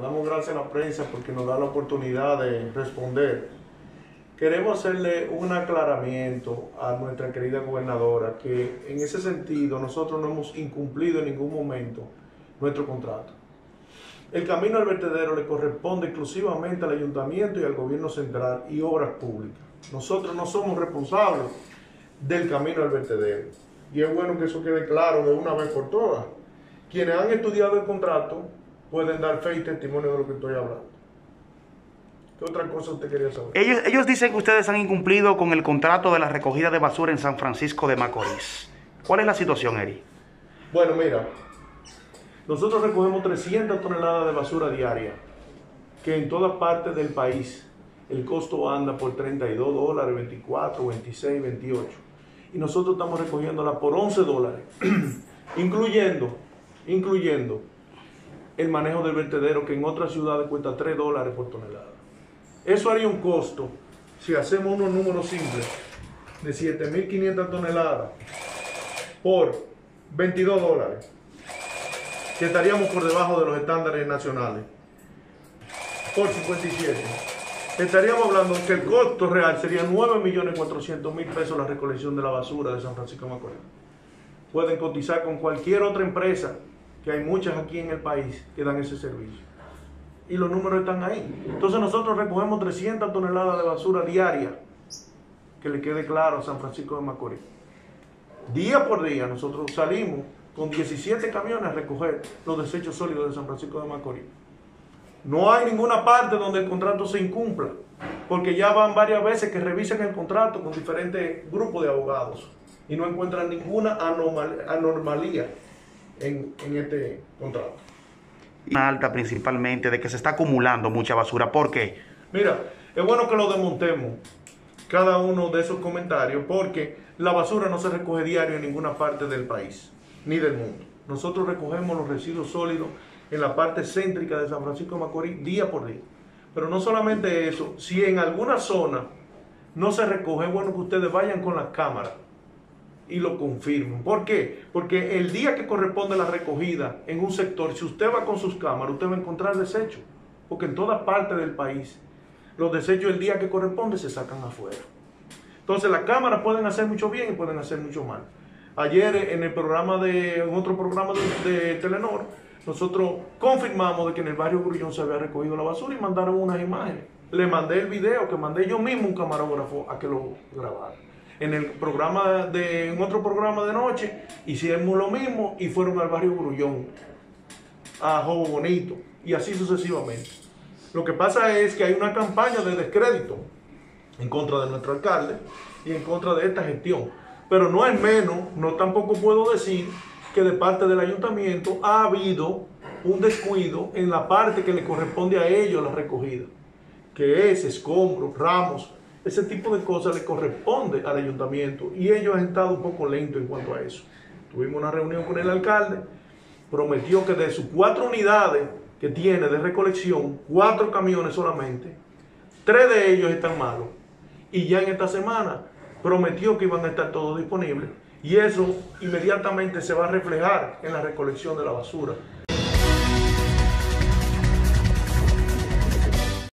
Damos gracias a la prensa porque nos da la oportunidad de responder. Queremos hacerle un aclaramiento a nuestra querida gobernadora que en ese sentido nosotros no hemos incumplido en ningún momento nuestro contrato. El camino al vertedero le corresponde exclusivamente al ayuntamiento y al gobierno central y obras públicas. Nosotros no somos responsables del camino al vertedero. Y es bueno que eso quede claro de una vez por todas. Quienes han estudiado el contrato pueden dar fe y testimonio de lo que estoy hablando. ¿Qué otra cosa usted quería saber? Ellos dicen que ustedes han incumplido con el contrato de la recogida de basura en San Francisco de Macorís. ¿Cuál es la situación, Eri? Bueno, mira, nosotros recogemos 300 toneladas de basura diaria, que en todas partes del país el costo anda por $32, 24, 26, 28. Y nosotros estamos recogiéndola por $11, incluyendo el manejo del vertedero, que en otras ciudades cuesta $3 por tonelada. Eso haría un costo, si hacemos unos números simples, de 7.500 toneladas por $22, que estaríamos por debajo de los estándares nacionales, por 57. Estaríamos hablando que el costo real sería 9.400.000 pesos la recolección de la basura de San Francisco de Macorís. Pueden cotizar con cualquier otra empresa, que hay muchas aquí en el país que dan ese servicio. Y los números están ahí. Entonces nosotros recogemos 300 toneladas de basura diaria, que le quede claro a San Francisco de Macorís. Día por día nosotros salimos con 17 camiones a recoger los desechos sólidos de San Francisco de Macorís. No hay ninguna parte donde el contrato se incumpla, porque ya van varias veces que revisan el contrato con diferentes grupos de abogados y no encuentran ninguna anormalía en este contrato. Una alta principalmente de que se está acumulando mucha basura. ¿Por qué? Mira, es bueno que lo desmontemos cada uno de esos comentarios, porque la basura no se recoge diario en ninguna parte del país ni del mundo. Nosotros recogemos los residuos sólidos en la parte céntrica de San Francisco de Macorís día por día. Pero no solamente eso, si en alguna zona no se recoge, es bueno que ustedes vayan con las cámaras y lo confirmen. ¿Por qué? Porque el día que corresponde la recogida en un sector, si usted va con sus cámaras, usted va a encontrar desechos, porque en todas partes del país los desechos el día que corresponde se sacan afuera. Entonces las cámaras pueden hacer mucho bien y pueden hacer mucho mal. Ayer en otro programa de Telenor, nosotros confirmamos de que en el barrio Grullón se había recogido la basura y mandaron unas imágenes. Le mandé el video, que mandé yo mismo un camarógrafo a que lo grabara. En otro programa de noche hicimos lo mismo y fueron al barrio Grullón, a Jobo Bonito, y así sucesivamente. Lo que pasa es que hay una campaña de descrédito en contra de nuestro alcalde y en contra de esta gestión. Pero no es menos, no tampoco puedo decir que de parte del ayuntamiento ha habido un descuido en la parte que le corresponde a ellos la recogida, que es escombros, ramos, ese tipo de cosas le corresponde al ayuntamiento y ellos han estado un poco lentos en cuanto a eso. Tuvimos una reunión con el alcalde, prometió que de sus 4 unidades que tiene de recolección, 4 camiones solamente, 3 de ellos están malos y ya en esta semana prometió que iban a estar todos disponibles y eso inmediatamente se va a reflejar en la recolección de la basura.